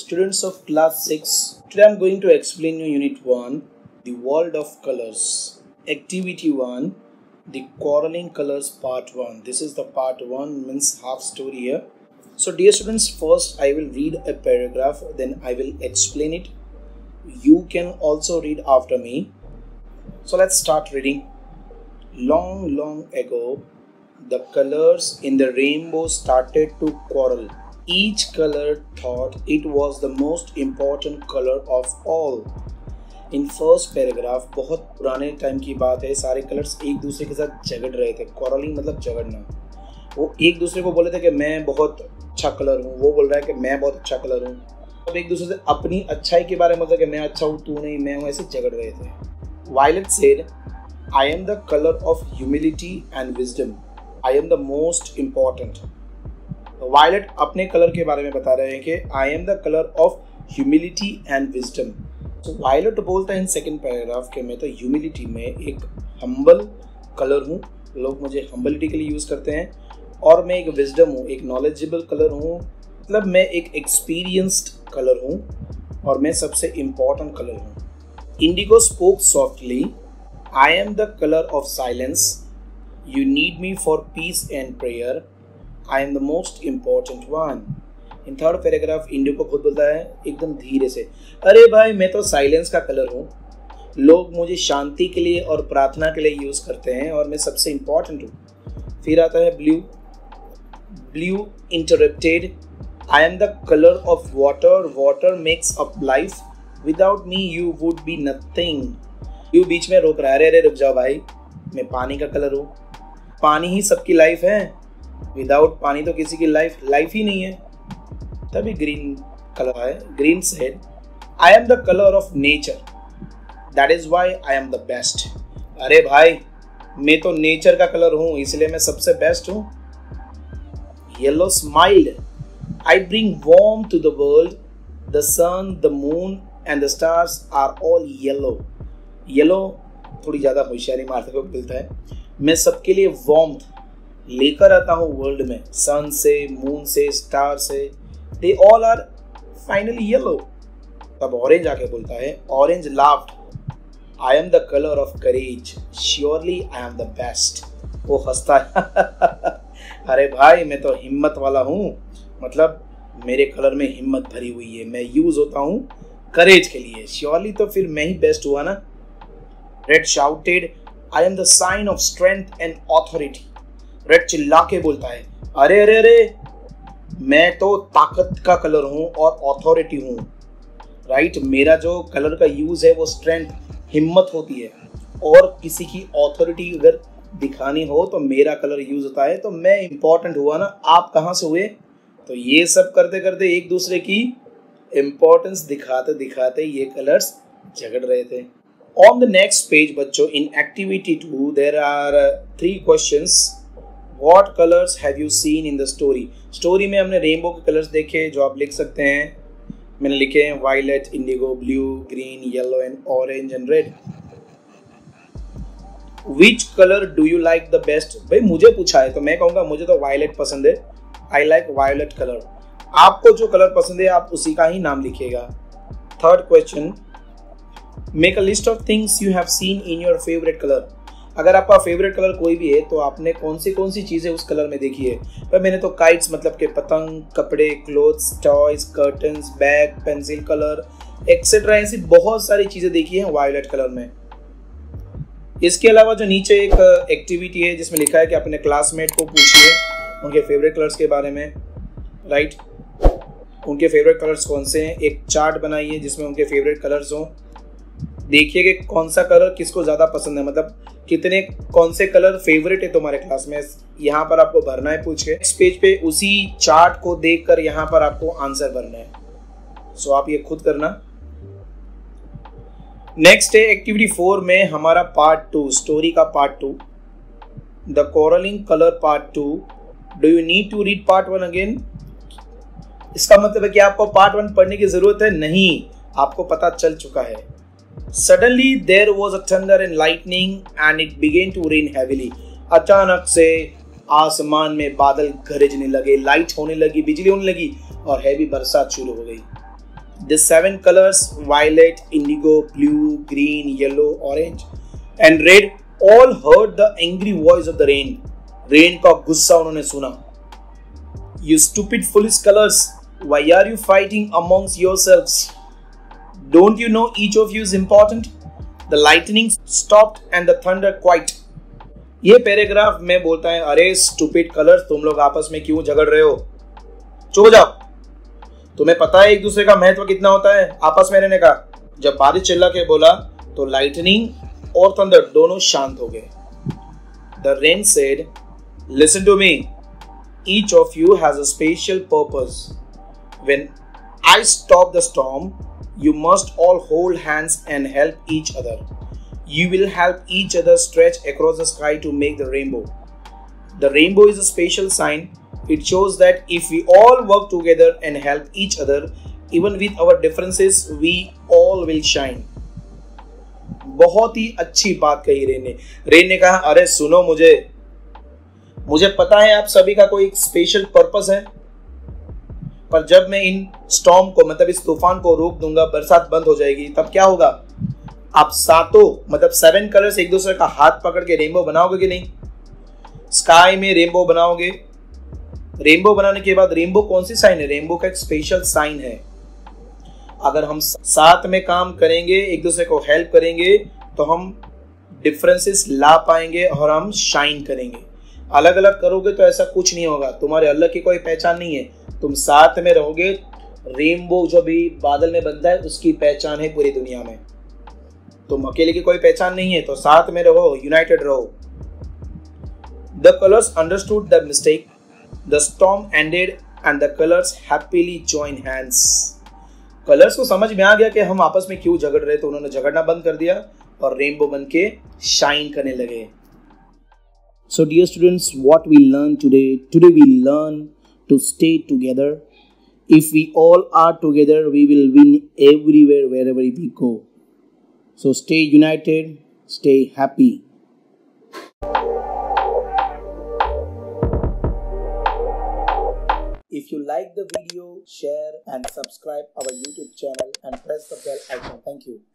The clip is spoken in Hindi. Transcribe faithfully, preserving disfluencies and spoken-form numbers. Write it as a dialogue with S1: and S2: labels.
S1: students of class six. Today I'm going to explain you unit one, the world of colors. Activity one, the quarreling colors part one. This is the part one, means half story here. So dear students, first I will read a paragraph, then I will explain it. You can also read after me. So let's start reading. Long, long ago, the colors in the rainbow started to quarrel. Each color thought it was the most important color of all. In first paragraph, बहुत पुराने टाइम की बात है, सारे कलर्स एक दूसरे के साथ झगड़ रहे थे. quarreling मतलब झगड़ना. वो एक दूसरे को बोले थे कि मैं बहुत अच्छा कलर हूँ, वो बोल रहा है कि मैं बहुत अच्छा कलर हूँ. अब एक दूसरे से अपनी अच्छाई के बारे में मतलब कि मैं अच्छा हूँ, तू नहीं, मैं हूँ, ऐसे झगड़ रहे थे. Violet said, I am the color of humility and wisdom. I am the most important. Violet अपने कलर के बारे में बता रहे हैं कि I am the colour of humility and wisdom. तो वायलेट बोलता है इन सेकंड पैराग्राफ के मैं तो ह्यूमिलिटी में एक हम्बल कलर हूँ, लोग मुझे हम्बलिटी के लिए यूज़ करते हैं. और मैं एक विजडम हूँ, एक नॉलेजेबल कलर हूँ, मतलब मैं एक एक्सपीरियंस्ड कलर हूँ और मैं सबसे इम्पॉर्टेंट कलर हूँ. Indigo spoke softly, I am the colour of silence. You need me for peace and prayer. I am the most important one. In third paragraph indigo को खुद बोलता है एकदम धीरे से, अरे भाई मैं तो साइलेंस का कलर हूँ, लोग मुझे शांति के लिए और प्रार्थना के लिए यूज़ करते हैं और मैं सबसे इम्पॉर्टेंट हूँ. फिर आता है blue. Blue interrupted, I am the colour of water. Water makes up life. Without me you would be nothing. You बीच में रोक रहा है, अरे अरे रुक जाओ भाई, मैं पानी का कलर हूँ. पानी ही सबकी लाइफ है, विदाउट पानी तो किसी की लाइफ लाइफ ही नहीं है. तभी ग्रीन कलर है. Green said, I am the colour of nature. That is why I am the best. अरे भाई मैं तो नेचर का कलर हूं, इसलिए मैं सबसे बेस्ट हूं. Yellow smiled, I bring warm to the world. The sun, the moon and the stars are all yellow. Yellow थोड़ी ज्यादा होशियारी मारते हुए बोलता है, मैं सबके लिए वार्मथ लेकर आता हूँ वर्ल्ड में. सन से, मून से, स्टार से, they all are finally yellow. तब ऑरेंज आके बोलता है, orange laughed, I am the colour of courage. Surely I am the best. वो हंसता है, अरे भाई मैं तो हिम्मत वाला हूँ, मतलब मेरे कलर में हिम्मत भरी हुई है, मैं यूज होता हूँ करेज के लिए. श्योरली तो फिर मैं ही बेस्ट हुआ ना. Red shouted, I am the sign of strength and authority. Red चिल्ला के बोलता है, अरे अरे अरे मैं तो ताकत का कलर हूँ और ऑथोरिटी हूँ. राइट, मेरा जो कलर का यूज है वो स्ट्रेंथ, हिम्मत होती है, और किसी की ऑथोरिटी अगर दिखानी हो तो मेरा कलर यूज होता है. तो मैं इंपॉर्टेंट हुआ ना. आप कहाँ से हुए? तो ये सब करते करते एक दूसरे की इम्पोर्टेंस दिखाते दिखाते ये कलर्स झगड़ रहे थे. ऑन द नेक्स्ट पेज बच्चों, in activity two there are three questions. What colors have you seen in the story? Story में हमने रेनबो के कलर्स देखे जो आप लिख सकते हैं. मैंने लिखे हैं violet, indigo, blue, green, yellow and orange and red. Which color do you like the best? भाई मुझे पूछा है तो मैं कहूँगा मुझे तो वायलेट पसंद है. I like violet color. आपको जो कलर पसंद है आप उसी का ही नाम लिखिएगा. Third question, make a list of things you have seen in your favorite color. अगर आपका फेवरेट कलर कोई भी है तो आपने कौन सी कौन सी चीज़ें उस कलर में देखी है. पर मैंने तो काइट्स मतलब के पतंग, कपड़े, clothes, toys, curtains, bag, pencil colour etcetera ऐसी बहुत सारी चीज़ें देखी हैं वायलेट कलर में. इसके अलावा जो नीचे एक एक्टिविटी है जिसमें लिखा है कि अपने क्लासमेट को पूछिए उनके फेवरेट कलर्स के बारे में. राइट, उनके फेवरेट कलर्स कौन से हैं. एक चार्ट बनाइए जिसमें उनके फेवरेट कलर्स हों. देखिए कि कौन सा कलर किसको ज़्यादा पसंद है, मतलब कितने कौन से कलर फेवरेट है तुम्हारे क्लास में. यहाँ पर आपको भरना है पूछ के. नेक्स्ट पेज पे उसी चार्ट को देखकर यहाँ पर आपको आंसर भरना है. सो आप ये खुद करना. नेक्स्ट है एक्टिविटी फोर में हमारा पार्ट टू, स्टोरी का part two, the quarrelling colour part two. Do you need to read part one again? इसका मतलब है कि आपको पार्ट वन पढ़ने की जरूरत है? नहीं, आपको पता चल चुका है. Suddenly there was a thunder and lightning and it began to rain heavily. अचानक से आसमान में बादल गरजने लगे, लाइट होने लगी, बिजली होने लगी और हैवी बरसात शुरू हो गई. The seven colors violet, indigo, blue, green, yellow, orange and red all heard the angry voice of the rain. Rain का गुस्सा उन्होंने सुना. You stupid foolish colors, why are you fighting amongst yourselves? Don't you know each of you is important? The lightning stopped and the thunder quieted. ये पैराग्राफ में बोलता है, अरे स्टूपिड कलर्स, तुम लोग आपस में क्यों झगड़ रहे हो? चुप हो जाओ. तुम्हें पता है एक दूसरे का महत्व कितना होता है आपस में रहने का. जब बारिश चिल्ला के बोला तो लाइटनिंग और थंडर दोनों शांत हो गए. The rain said, listen to me. Each of you has a special purpose. When I stop the storm, you must all hold hands and help each other. You will help each other stretch across the sky to make the rainbow. The rainbow is a special sign. It shows that if we all work together and help each other, even with our differences, we all will shine. बहुत ही अच्छी बात कही रेन ने. रेन ने कहा, अरे सुनो, मुझे मुझे पता है आप सभी का कोई स्पेशल पर्पस है, पर जब मैं इन स्टॉर्म को, मतलब इस तूफान को रोक दूंगा, बरसात बंद हो जाएगी, तब क्या होगा? आप सातों, मतलब सेवन कलर्स एक दूसरे का हाथ पकड़ के रेनबो बनाओगे कि नहीं? स्काई में रेनबो बनाओगे. रेनबो बनाने के बाद, रेनबो कौन सी साइन है? रेनबो का एक स्पेशल साइन है. अगर हम साथ में काम करेंगे, एक दूसरे को हेल्प करेंगे, तो हम डिफरेंसेस ला पाएंगे और हम शाइन करेंगे. अलग अलग करोगे तो ऐसा कुछ नहीं होगा. तुम्हारे अलग की कोई पहचान नहीं है. तुम साथ में रहोगे. रेनबो जो भी बादल में बनता है उसकी पहचान है पूरी दुनिया में. तुम अकेले की कोई पहचान नहीं है, तो साथ में रहो, यूनाइटेड रहो. The colors understood the mistake. The storm ended and the colors happily joined hands. Colours को समझ में आ गया कि हम आपस में क्यों झगड़ रहे, तो उन्होंने झगड़ना बंद कर दिया और रेनबो बन के शाइन करने लगे. So dear students, what we learned today? Today we learn to stay together. If we all are together, we will win everywhere, wherever we go. So stay united, stay happy. If you like the video, share and subscribe our YouTube channel and press the bell icon. Thank you.